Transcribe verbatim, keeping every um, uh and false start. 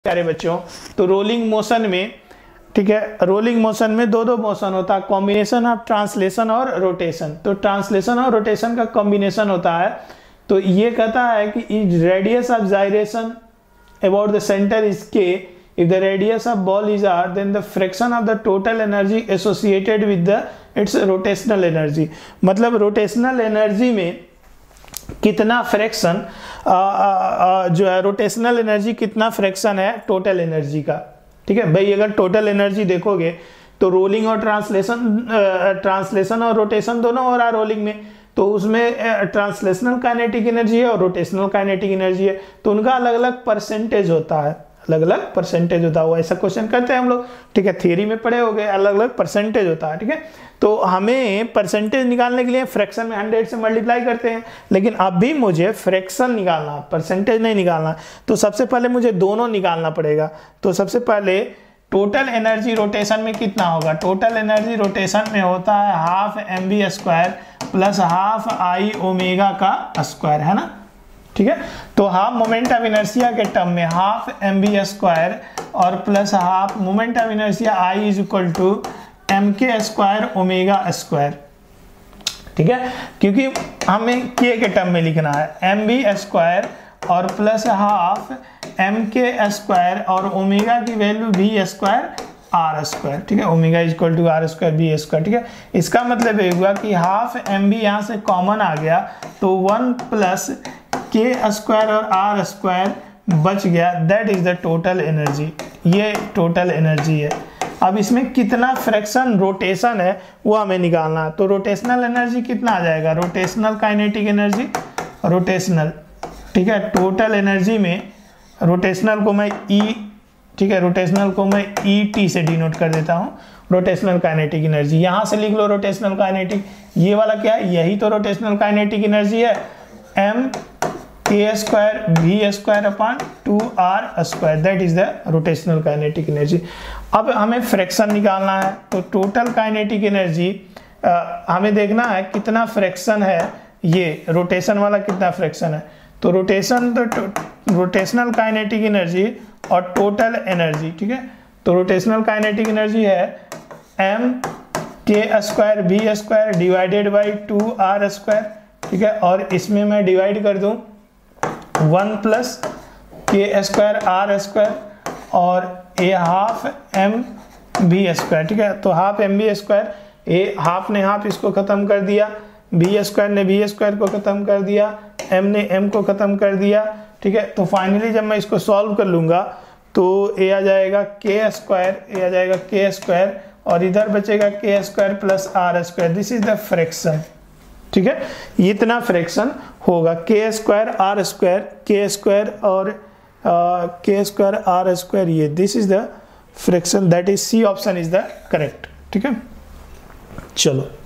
प्यारे बच्चों, तो रोलिंग मोशन में, ठीक है, रोलिंग मोशन में दो दो मोशन होता है, कॉम्बिनेशन ऑफ ट्रांसलेशन और रोटेशन। तो ट्रांसलेशन और रोटेशन का कॉम्बिनेशन होता है। तो ये कहता है कि radius of gyration about the centre is k, if the radius of ball is r, then the fraction of the total energy associated with the its rotational energy. मतलब रोटेशनल एनर्जी में कितना फ्रैक्शन जो है, rotational energy कितना fraction है total energy का। ठीक है भाई, अगर टोटल एनर्जी देखोगे तो रोलिंग और ट्रांसलेशन ट्रांसलेशन और रोटेशन दोनों हो रहा है रोलिंग में, तो उसमें ट्रांसलेशनल काइनेटिक एनर्जी है और रोटेशनल काइनेटिक एनर्जी है, तो उनका अलग अलग परसेंटेज होता है, अलग अलग परसेंटेज होता है। ऐसा क्वेश्चन करते हैं हम लोग, ठीक है, थियरी में पढ़े होंगे, अलग अलग परसेंटेज होता है। ठीक है, तो हमें परसेंटेज निकालने के लिए फ्रैक्शन में हंड्रेड से मल्टीप्लाई करते हैं, लेकिन अभी मुझे फ्रैक्शन निकालना, परसेंटेज नहीं निकालना। तो सबसे पहले मुझे दोनों निकालना पड़ेगा। तो सबसे पहले टोटल एनर्जी रोटेशन में कितना होगा? टोटल एनर्जी रोटेशन में होता है half m b square plus half I omega का स्क्वायर, है ना। ठीक है, तो हाफ मोमेंट ऑफ इनर्शिया के टर्म में हाफ एम बी स्क्वायर और plus half moment of inertia I is equal to m k square omega square. ठीक है, क्योंकि हमें के के टर्म में लिखना है, एम बी स्क्वायर और plus half m k square और ओमेगा की value b square r square. ठीक है, omega is equal to r square b square. ठीक है, इसका मतलब ये हुआ कि हाफ एम बी यहाँ से कॉमन आ गया, तो वन प्लस के स्क्वायर और आर स्क्वायर बच गया, that is the total energy. ये टोटल एनर्जी है। अब इसमें कितना फ्रैक्शन रोटेशन है वो हमें निकालना है। तो रोटेशनल एनर्जी कितना आ जाएगा? रोटेशनल काइनेटिक एनर्जी, रोटेशनल, ठीक है, टोटल एनर्जी में रोटेशनल को मैं ई, ठीक है, रोटेशनल को मैं ई टी से डिनोट कर देता हूँ, रोटेशनल काइनेटिक एनर्जी। यहाँ से लिख लो रोटेशनल काइनेटिक, ये वाला क्या है? यही तो रोटेशनल काइनेटिक एनर्जी है, m k square v square upon two r square, that is the rotational kinetic energy. अब हमें फ्रैक्शन निकालना है, तो टोटल काइनेटिक एनर्जी हमें देखना है कितना फ्रैक्शन है, ये रोटेशन वाला कितना फ्रैक्शन है। तो रोटेशन, तो रोटेशनल काइनेटिक एनर्जी और टोटल एनर्जी, ठीक है, तो रोटेशनल काइनेटिक एनर्जी है m k square v square divided by two r square. ठीक है, और इसमें मैं डिवाइड कर दूं one plus k square r square और a half m b square. ठीक है, तो half m b square, a half ने हाफ इसको खत्म कर दिया, बी स्क्वायर ने बी स्क्वायर को खत्म कर दिया, एम ने एम को खत्म कर दिया। ठीक है, तो फाइनली जब मैं इसको सॉल्व कर लूंगा तो ए आ जाएगा के स्क्वायर, ए आ जाएगा के स्क्वायर और इधर बचेगा k square plus r square. This is the fraction. ठीक है, इतना फ्रैक्शन होगा, k square r square, k square और के स्क्वायर आर स्क्वायर, ये this is the fraction, that is c option is the correct. ठीक है, चलो।